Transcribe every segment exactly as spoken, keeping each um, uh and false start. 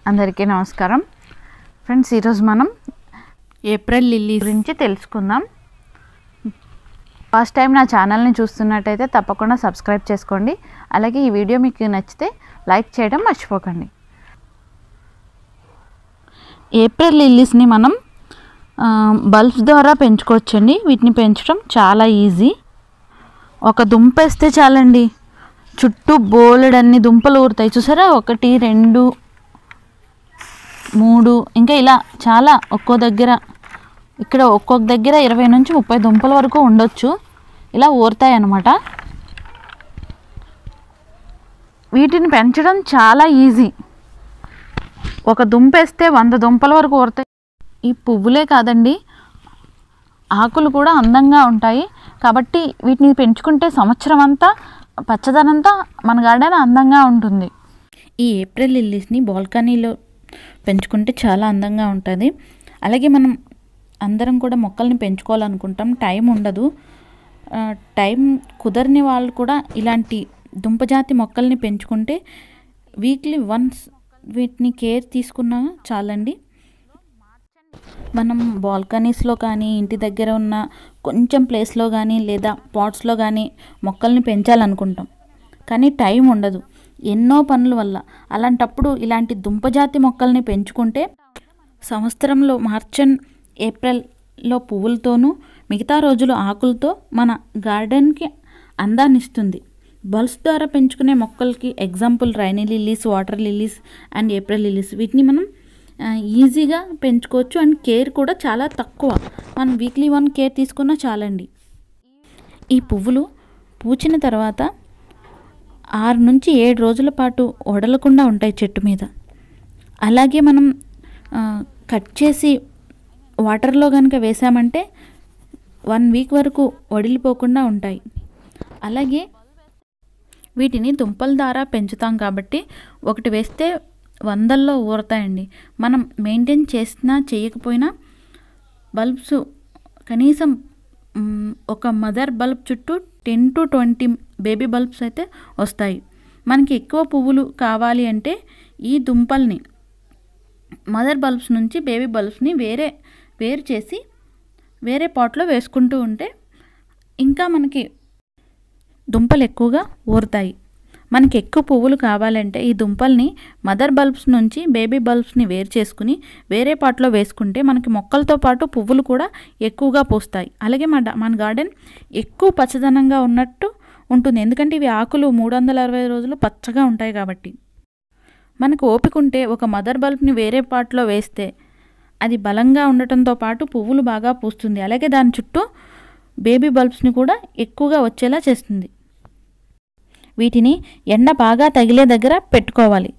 అందరికీ నమస్కారం ఫ్రెండ్స్, ఈరోజు మనం ఏప్రిల్ లిల్లీ గురించి తెలుసుకుందాం. ఫస్ట్ టైం నా ఛానల్ని చూస్తున్నట్టయితే తప్పకుండా సబ్స్క్రైబ్ చేసుకోండి. అలాగే ఈ వీడియో మీకు నచ్చితే లైక్ చేయడం మర్చిపోకండి. ఏప్రిల్ లిల్లీస్ని మనం బల్బ్స్ ద్వారా పెంచుకోవచ్చండి. వీటిని పెంచడం చాలా ఈజీ. ఒక దుంప వేస్తే చాలండి, చుట్టూ బోలెడన్ని దుంపలు ఊరుతాయి. చూసారా, ఒకటి రెండు మూడు ఇంకా ఇలా చాలా ఒక్కో దగ్గర ఇక్కడ ఒక్కొక్క దగ్గర ఇరవై నుంచి ముప్పై దుంపల వరకు ఉండొచ్చు. ఇలా ఊరుతాయి అన్నమాట. వీటిని పెంచడం చాలా ఈజీ. ఒక దుంప వేస్తే వంద దుంపల వరకు ఊరుతాయి. ఈ పువ్వులే కాదండి, ఆకులు కూడా అందంగా ఉంటాయి. కాబట్టి వీటిని పెంచుకుంటే సంవత్సరం అంతా పచ్చదనంతా మన గార్డెన్ అందంగా ఉంటుంది. ఈ ఏప్రిల్ లిల్లీస్ని బాల్కనీలో పెంచుకుంటే చాలా అందంగా ఉంటుంది. అలాగే మనం అందరం కూడా మొక్కల్ని పెంచుకోవాలనుకుంటాం, టైం ఉండదు. టైం కుదరని వాళ్ళు కూడా ఇలాంటి దుంపజాతి మొక్కల్ని పెంచుకుంటే వీక్లీ వన్స్ వీటిని కేర్ తీసుకున్నా చాలండి. మనం బాల్కనీస్లో కానీ ఇంటి దగ్గర ఉన్న కొంచెం ప్లేస్లో కానీ లేదా పాట్స్లో కానీ మొక్కల్ని పెంచాలనుకుంటాం, కానీ టైం ఉండదు ఎన్నో పనుల వల్ల. అలాంటప్పుడు ఇలాంటి దుంపజాతి మొక్కల్ని పెంచుకుంటే సంవత్సరంలో మార్చ్ అండ్ ఏప్రిల్లో పువ్వులతోనూ మిగతా రోజులు ఆకులతో మన గార్డెన్కి అందాన్ని ఇస్తుంది. బల్బ్స్ ద్వారా పెంచుకునే మొక్కలకి example rainy lilies, water lilies and April lilies. వీటిని మనం ఈజీగా పెంచుకోవచ్చు అండ్ కేర్ కూడా చాలా తక్కువ. మనం వీక్లీ వన్ కేర్ తీసుకున్నా చాలండి. ఈ పువ్వులు పూచిన తర్వాత ఆరు నుంచి ఏడు రోజుల పాటు వడలకుండా ఉంటాయి చెట్టు మీద. అలాగే మనం కట్ చేసి వాటర్లో కనుక వేసామంటే వన్ వీక్ వరకు వడిలిపోకుండా ఉంటాయి. అలాగే వీటిని దుంపల ద్వారా పెంచుతాం కాబట్టి ఒకటి వేస్తే వందల్లో ఊరతాయండి. మనం మెయింటైన్ చేసినా చేయకపోయినా బల్బ్స్ కనీసం ఒక మదర్ బల్బ్ చుట్టూ ten to twenty baby bulbs అయితే వస్తాయి. మనకి ఎక్కువ పువ్వులు కావాలి అంటే ఈ దుంపల్ని మదర్ బల్బ్స్ నుంచి బేబీ బల్బ్స్ని వేరే వేరు చేసి వేరే పాట్లో వేసుకుంటూ ఉంటే ఇంకా మనకి దుంపలు ఎక్కువగా ఊరుతాయి. మనకి ఎక్కువ పువ్వులు కావాలంటే ఈ దుంపల్ని మదర్ బల్బ్స్ నుంచి బేబీ బల్బ్స్ని వేరు చేసుకుని వేరే పాట్లో వేసుకుంటే మనకి మొక్కలతో పాటు పువ్వులు కూడా ఎక్కువగా పూస్తాయి. అలాగే మన మన గార్డెన్ ఎక్కువ పచ్చదనంగా ఉన్నట్టు ఉంటుంది. ఎందుకంటే ఇవి ఆకులు మూడు వందల అరవై రోజులు పచ్చగా ఉంటాయి కాబట్టి. మనకు ఓపిక ఉంటే ఒక మదర్ బల్బ్ని వేరే పాట్లో వేస్తే అది బలంగా ఉండటంతో పాటు పువ్వులు బాగా పూస్తుంది. అలాగే దాని చుట్టూ బేబీ బల్బ్స్ని కూడా ఎక్కువగా వచ్చేలా చేస్తుంది. వీటిని ఎండ బాగా తగిలే దగ్గర పెట్టుకోవాలి,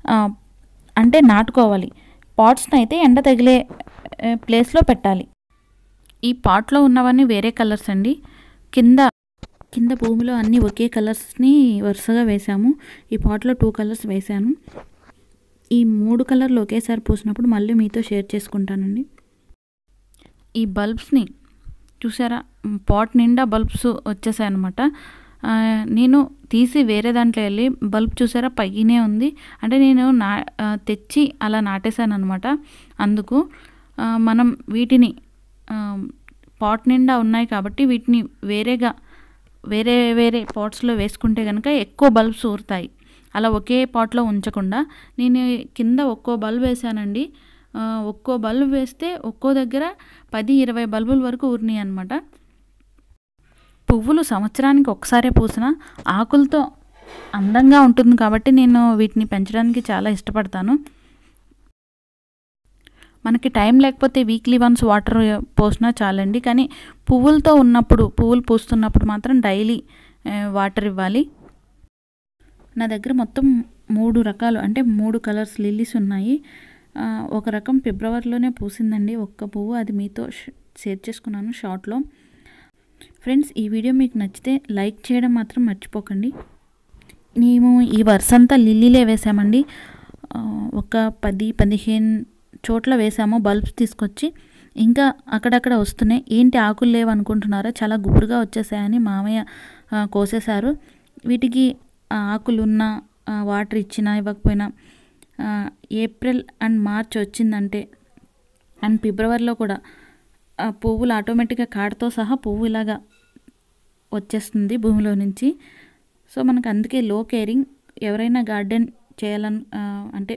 అంటే నాటుకోవాలి. పాట్స్ని అయితే ఎండ తగిలే ప్లేస్లో పెట్టాలి. ఈ పాట్లో ఉన్నవన్నీ వేరే కలర్స్ అండి. కింద కింద భూమిలో అన్నీ ఒకే కలర్స్ని వరుసగా వేసాము. ఈ పాట్లో టూ కలర్స్ వేసాను. ఈ మూడు కలర్లు ఒకేసారి పూసినప్పుడు మళ్ళీ మీతో షేర్ చేసుకుంటానండి. ఈ బల్బ్స్ని చూసారా, పాట్ నిండా బల్బ్స్ వచ్చేసాయి అన్నమాట. నేను తీసి వేరే దాంట్లో వెళ్ళి బల్బ్ చూసారా పైనే ఉంది, అంటే నేను నా తెచ్చి అలా నాటేశాను అనమాట. అందుకు మనం వీటిని పాట్ నిండా ఉన్నాయి కాబట్టి వీటిని వేరేగా వేరే వేరే పాట్స్లో వేసుకుంటే కనుక ఎక్కువ బల్బ్స్ ఊరుతాయి. అలా ఒకే పాట్లో ఉంచకుండా నేను కింద ఒక్కో బల్బ్ వేసానండి. ఒక్కో బల్బ్ వేస్తే ఒక్కో దగ్గర పది ఇరవై బల్బుల వరకు ఊరినాయి అనమాట. పువ్వులు సంవత్సరానికి ఒకసారే పూసిన ఆకులతో అందంగా ఉంటుంది కాబట్టి నేను వీటిని పెంచడానికి చాలా ఇష్టపడతాను. మనకి టైం లేకపోతే వీక్లీ వన్స్ వాటర్ పోసినా చాలండి, కానీ పువ్వులతో ఉన్నప్పుడు పువ్వులు పూస్తున్నప్పుడు మాత్రం డైలీ వాటర్ ఇవ్వాలి. నా దగ్గర మొత్తం మూడు రకాలు అంటే మూడు కలర్స్ లిల్లీస్ ఉన్నాయి. ఒక రకం ఫిబ్రవరిలోనే పూసిందండి ఒక్క పువ్వు, అది మీతో షేర్ చేసుకున్నాను షార్ట్లో. ఫ్రెండ్స్, ఈ వీడియో మీకు నచ్చితే లైక్ చేయడం మాత్రం మర్చిపోకండి. మేము ఈ వరుసంతా లిల్లీలే వేసామండి. ఒక పది పదిహేను చోట్ల వేసాము బల్బ్స్ తీసుకొచ్చి. ఇంకా అక్కడక్కడ వస్తున్నాయి. ఏంటి ఆకులు లేవు అనుకుంటున్నారా, చాలా గుబురుగా వచ్చేసాయని మామయ్య కోసేశారు. వీటికి ఆకులున్నా వాటర్ ఇచ్చినా ఇవ్వకపోయినా ఏప్రిల్ అండ్ మార్చ్ వచ్చిందంటే అండ్ ఫిబ్రవరిలో కూడా పువ్వులు ఆటోమేటిక్గా కాడతో సహా పువ్వు ఇలాగా వచ్చేస్తుంది భూమిలో నుంచి. సో మనకు అందుకే లో కేరింగ్. ఎవరైనా గార్డెన్ చేయాలను అంటే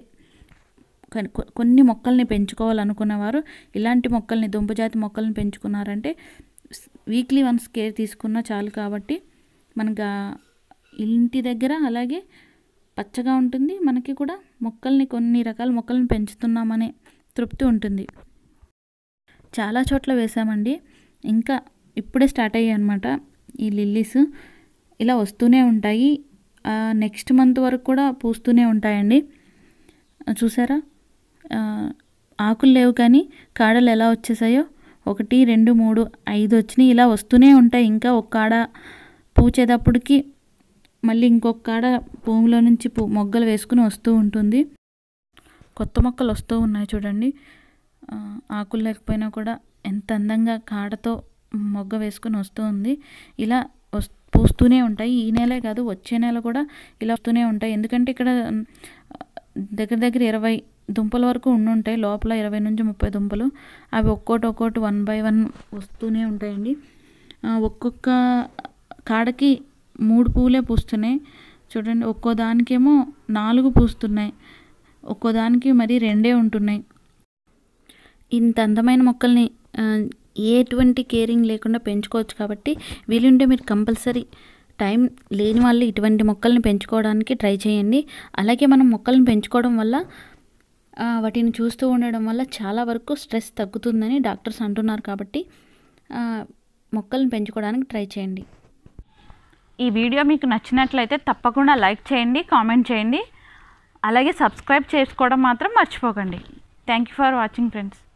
కొన్ని మొక్కల్ని పెంచుకోవాలనుకున్నవారు ఇలాంటి మొక్కల్ని దుంపజాతి మొక్కల్ని పెంచుకున్నారంటే వీక్లీ వన్స్ కేర్ తీసుకున్నా చాలు. కాబట్టి మనకు ఇంటి దగ్గర అలాగే పచ్చగా ఉంటుంది, మనకి కూడా మొక్కల్ని కొన్ని రకాల మొక్కల్ని పెంచుతున్నామనే తృప్తి ఉంటుంది. చాలా చోట్ల వేసామండి, ఇంకా ఇప్పుడే స్టార్ట్ అయ్యాయి అన్నమాట ఈ లిల్లీస్. ఇలా వస్తూనే ఉంటాయి, నెక్స్ట్ మంత్ వరకు కూడా పూస్తూనే ఉంటాయండి. చూసారా ఆకులు లేవు కానీ కాడలు ఎలా వచ్చేసాయో, ఒకటి రెండు మూడు ఐదు వచ్చినాయి. ఇలా వస్తూనే ఉంటాయి. ఇంకా ఒక కాడ పూచేటప్పటికి మళ్ళీ ఇంకొక కాడ భూమిలో నుంచి పూ మొగ్గలు వేసుకుని వస్తూ ఉంటుంది. కొత్త మొక్కలు వస్తూ ఉన్నాయి చూడండి. ఆకులు లేకపోయినా కూడా ఎంత అందంగా కాడతో మొగ్గ వేసుకుని వస్తూ ఉంది. ఇలా వస్ పూస్తూనే ఉంటాయి. ఈ నెలే కాదు వచ్చే నెల కూడా ఇలా వస్తూనే ఉంటాయి. ఎందుకంటే ఇక్కడ దగ్గర దగ్గర ఇరవై దుంపల వరకు ఉండుంటాయి, లోపల ఇరవై నుంచి ముప్పై దుంపలు. అవి ఒక్కోటి ఒక్కోటి వన్ బై వన్ వస్తూనే ఉంటాయండి. ఒక్కొక్క కాడకి మూడు పూలే పూస్తున్నాయి చూడండి. ఒక్కో దానికేమో నాలుగు పూస్తున్నాయి, ఒక్కో దానికి మరి రెండే ఉంటున్నాయి. ఇంత అందమైన మొక్కల్ని ఎటువంటి కేరింగ్ లేకుండా పెంచుకోవచ్చు. కాబట్టి వీలుంటే మీరు కంపల్సరీ టైం లేని వాళ్ళు ఇటువంటి మొక్కల్ని పెంచుకోవడానికి ట్రై చేయండి. అలాగే మనం మొక్కల్ని పెంచుకోవడం వల్ల వాటిని చూస్తూ ఉండడం వల్ల చాలా వరకు స్ట్రెస్ తగ్గుతుందని డాక్టర్స్ అంటున్నారు. కాబట్టి మొక్కల్ని పెంచుకోవడానికి ట్రై చేయండి. ఈ వీడియో మీకు నచ్చినట్లయితే తప్పకుండా లైక్ చేయండి, కామెంట్ చేయండి, అలాగే సబ్స్క్రైబ్ చేసుకోవడం మాత్రం మర్చిపోకండి. Thank you for watching friends.